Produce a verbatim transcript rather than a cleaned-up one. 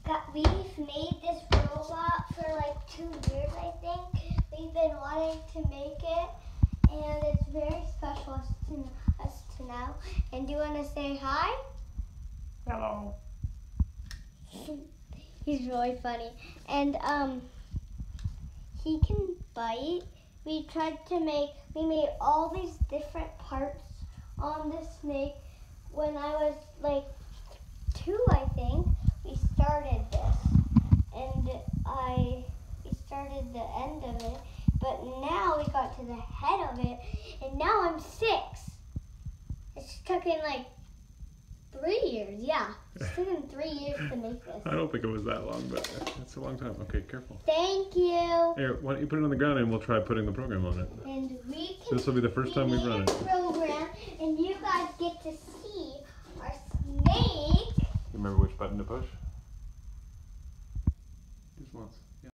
got, we've made this robot for like two years, I think. We've been wanting to make it, and it's very special to us to know. And do you want to say hi? Hello. He's really funny. And um, he can bite. We tried to make, we made all these different parts on the snake when I was like two, I think. We started this, and I, we started the end of it, but now we got to the head of it, and now I'm six. It's taken like three years, yeah. It's taken three years to make this. I don't think it was that long, but it's a long time. Okay, careful. Thank you. Here, why don't you put it on the ground and we'll try putting the program on it. And we can. This will be the first time we've run it. Program, and you guys get to see our snake. Remember which button to push? Just once.